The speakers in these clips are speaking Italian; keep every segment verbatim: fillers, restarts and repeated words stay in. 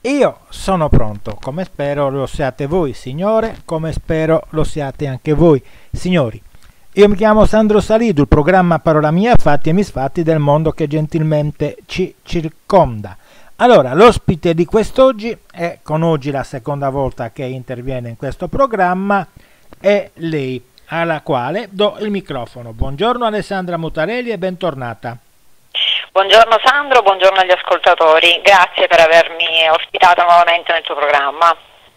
Io sono pronto, come spero lo siate voi, signore, come spero lo siate anche voi, signori. Io mi chiamo Sandro Salido, il programma Parola Mia, fatti e misfatti del mondo che gentilmente ci circonda. Allora, l'ospite di quest'oggi, è con oggi la seconda volta che interviene in questo programma, è lei, alla quale do il microfono. Buongiorno Alessandra Mutarelli e bentornata. Buongiorno Sandro, buongiorno agli ascoltatori, grazie per avermi ospitata nuovamente nel tuo programma.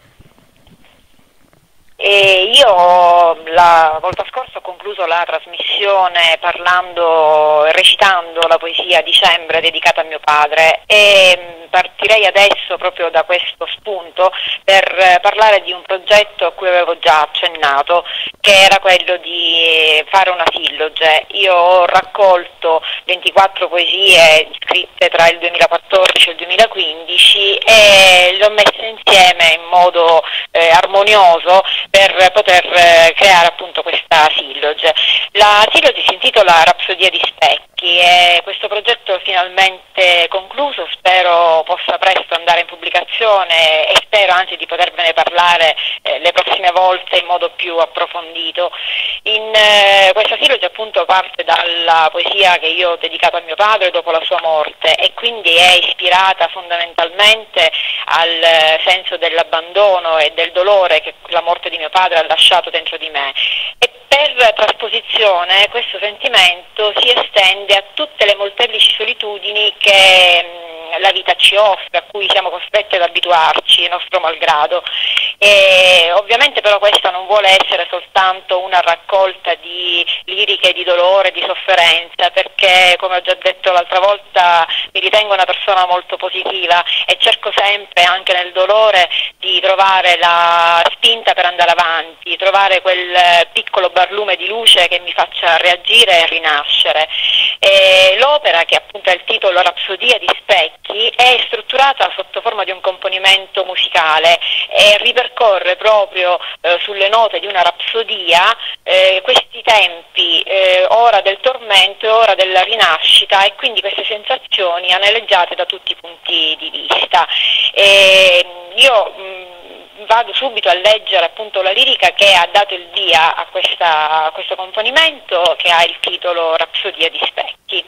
E io la volta scorsa ho concluso la trasmissione parlando, recitando la poesia Dicembre dedicata a mio padre e partirei adesso proprio da questo spunto per parlare di un progetto a cui avevo già accennato, che era quello di fare una silloge. Io ho raccolto ventiquattro poesie scritte tra il duemilaquattordici e il duemilaquindici e le ho messe insieme in modo eh, armonioso per poter eh, creare appunto questa silloge. La silloge si intitola Rapsodia di specchi e questo progetto è finalmente concluso, spero possa presto andare in pubblicazione e spero anzi di potervene parlare eh, le prossime volte in modo più approfondito. In, eh, questa silloge appunto parte dalla poesia che io ho dedicato a mio padre dopo la sua morte e quindi è ispirata fondamentalmente al eh, senso dell'abbandono e del dolore che la morte di mio padre ha lasciato dentro di me, e per trasposizione questo sentimento si estende a tutte le molteplici solitudini che mh, la vita ci offre, a cui siamo costretti ad abituarci, nostro malgrado. E ovviamente però questa non vuole essere soltanto una raccolta di liriche di dolore, di sofferenza, perché come ho già detto l'altra volta mi ritengo una persona molto positiva e cerco sempre anche nel dolore di trovare la spinta per andare avanti, trovare quel piccolo barlume di luce che mi faccia reagire e rinascere. E l'opera, che appunto è il titolo Rapsodia di specchi, è strutturata sotto forma di un componimento musicale e ripercorre proprio eh, sulle note di una rapsodia eh, questi tempi, eh, ora del tormento e ora della rinascita, e quindi queste sensazioni anelleggiate da tutti i punti di vista. E io mh, vado subito a leggere appunto la lirica che ha dato il via a, questa, a questo componimento, che ha il titolo Rapsodia di specchi.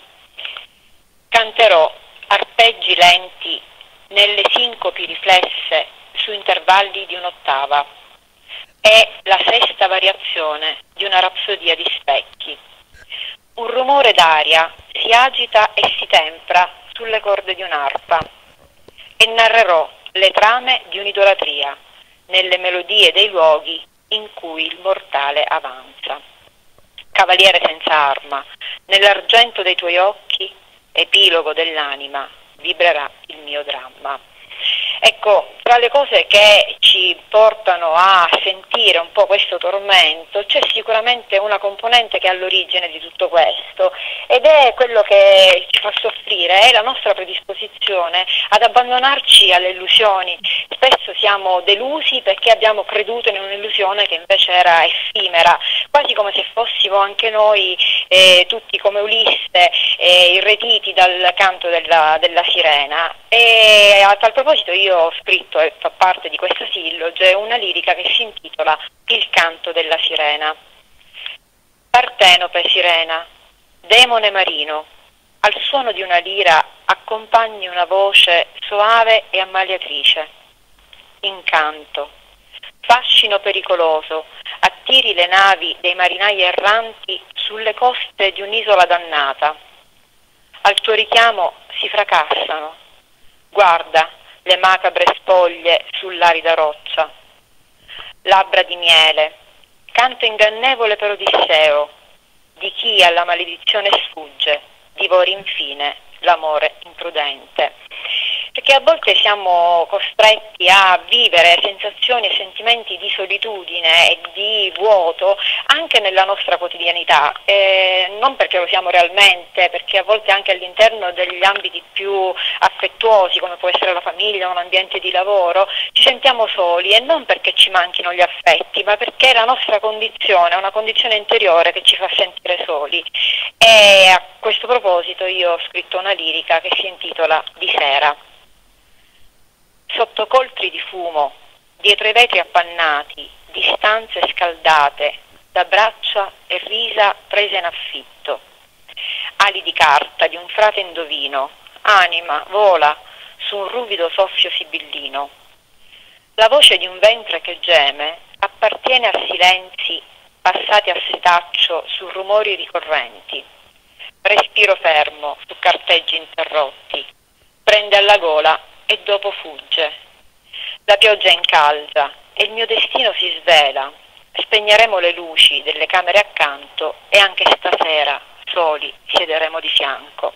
Canterò arpeggi lenti nelle sincopi riflesse su intervalli di un'ottava. È la sesta variazione di una rapsodia di specchi. Un rumore d'aria si agita e si tempra sulle corde di un'arpa e narrerò le trame di un'idolatria nelle melodie dei luoghi in cui il mortale avanza. Cavaliere senza arma, nell'argento dei tuoi occhi, epilogo dell'anima, vibrerà il mio dramma. Ecco, tra le cose che ci portano a sentire un po' questo tormento c'è sicuramente una componente che è all'origine di tutto questo, ed è quello che ci fa soffrire, è la nostra predisposizione ad abbandonarci alle illusioni. Spesso siamo delusi perché abbiamo creduto in un'illusione che invece era effimera, quasi come se fossimo anche noi eh, tutti come Ulisse, eh, irretiti dal canto della, della sirena. E a tal proposito io ho scritto, e fa parte di questa silloge, una lirica che si intitola Il canto della sirena. Partenope sirena, demone marino, al suono di una lira accompagni una voce soave e ammaliatrice. Incanto, fascino pericoloso, attiri le navi dei marinai erranti sulle coste di un'isola dannata. Al tuo richiamo si fracassano. Guarda le macabre spoglie sull'arida roccia. Labbra di miele, canto ingannevole per Odisseo, di chi alla maledizione sfugge, divori infine l'amore imprudente. Perché a volte siamo costretti a vivere sensazioni e sentimenti di solitudine e di vuoto anche nella nostra quotidianità, eh, non perché lo siamo realmente, perché a volte anche all'interno degli ambiti più affettuosi, come può essere la famiglia, un ambiente di lavoro, ci sentiamo soli, e non perché ci manchino gli affetti, ma perché la nostra condizione è una condizione interiore che ci fa sentire soli. E a questo proposito io ho scritto una lirica che si intitola Di sera. Sotto profumo, dietro i vetri appannati, di stanze scaldate, da braccia e risa prese in affitto. Ali di carta di un frate indovino, anima, vola, su un ruvido soffio sibillino. La voce di un ventre che geme appartiene a silenzi passati a setaccio su rumori ricorrenti. Respiro fermo su carteggi interrotti, prende alla gola e dopo fugge. La pioggia incalza e il mio destino si svela. Spegneremo le luci delle camere accanto e anche stasera, soli, siederemo di fianco.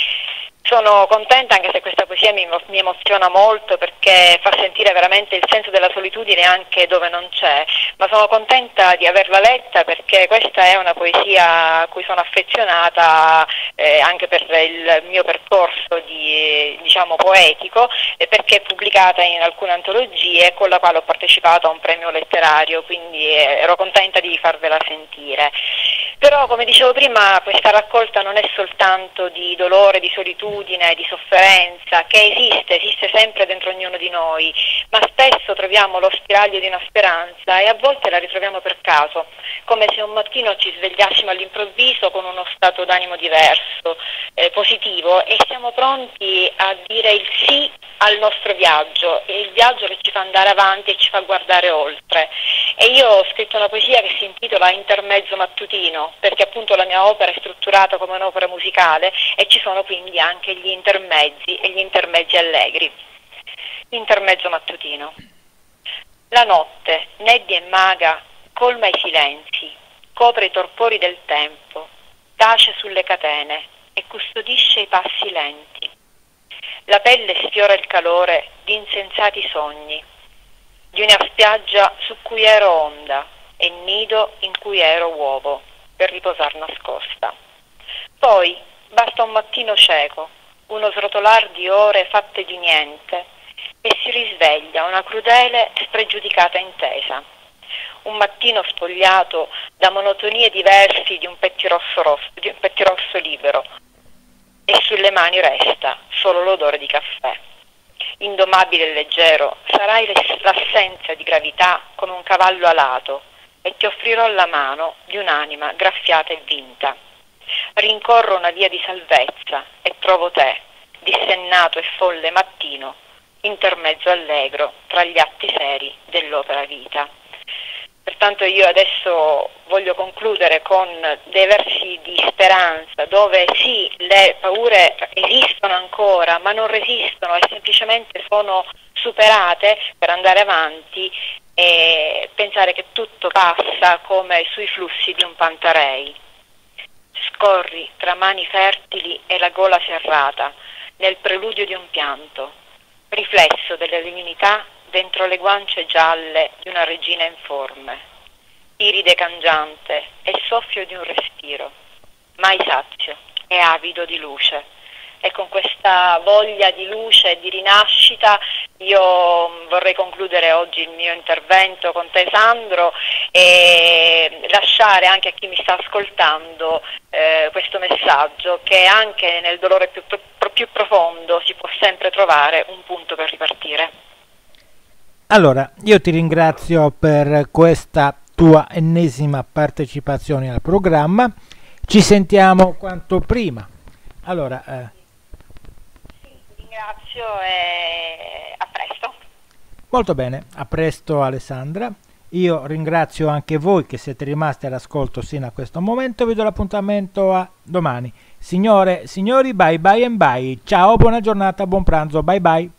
Sono contenta, anche se questa poesia mi, mi emoziona molto, perché fa sentire veramente il senso della solitudine anche dove non c'è, ma sono contenta di averla letta perché questa è una poesia a cui sono affezionata eh, anche per il mio percorso di, diciamo, poetico, eh, perché è pubblicata in alcune antologie con la quale ho partecipato a un premio letterario, quindi eh, ero contenta di farvela sentire. Però, come dicevo prima, questa raccolta non è soltanto di dolore, di solitudine, di sofferenza, che esiste, esiste sempre dentro ognuno di noi, ma spesso troviamo lo spiraglio di una speranza e a volte la ritroviamo per caso, come se un mattino ci svegliassimo all'improvviso con uno stato d'animo diverso, eh, positivo, e siamo pronti a dire il sì al nostro viaggio, e il viaggio che ci fa andare avanti e ci fa guardare oltre. E io ho scritto una poesia che si intitola Intermezzo mattutino, perché appunto la mia opera è strutturata come un'opera musicale e ci sono quindi anche gli intermezzi e gli intermezzi allegri. Intermezzo mattutino. La notte, nebbia e maga, colma i silenzi, copre i torpori del tempo, tace sulle catene e custodisce i passi lenti. La pelle sfiora il calore di insensati sogni, di una spiaggia su cui ero onda e nido in cui ero uovo, per riposar nascosta. Poi basta un mattino cieco, uno srotolar di ore fatte di niente, e si risveglia una crudele spregiudicata intesa. Un mattino spogliato da monotonie diversi di un pettirosso rosso, di un pettirosso libero, e sulle mani resta solo l'odore di caffè. Indomabile e leggero sarai l'assenza di gravità con un cavallo alato, e ti offrirò la mano di un'anima graffiata e vinta. Rincorro una via di salvezza e trovo te, dissennato e folle mattino, intermezzo allegro tra gli atti seri dell'opera vita. Pertanto io adesso voglio concludere con dei versi di speranza, dove sì, le paure esistono ancora, ma non resistono e semplicemente sono superate per andare avanti e pensare che tutto passa come sui flussi di un Pantarei. Scorri tra mani fertili e la gola serrata, nel preludio di un pianto, riflesso della divinità dentro le guance gialle di una regina informe, iride cangiante e soffio di un respiro, mai sazio e avido di luce. E con questa voglia di luce e di rinascita io vorrei concludere oggi il mio intervento con te, Sandro, e lasciare anche a chi mi sta ascoltando eh, questo messaggio, che anche nel dolore più, più profondo si può sempre trovare un punto per ripartire. Allora, io ti ringrazio per questa tua ennesima partecipazione al programma. Ci sentiamo quanto prima. Allora, eh, ringrazio e a presto. Molto bene, a presto Alessandra. Io ringrazio anche voi che siete rimasti all'ascolto sino a questo momento. Vi do l'appuntamento a domani. Signore, signori, bye bye and bye. Ciao, buona giornata, buon pranzo, bye bye.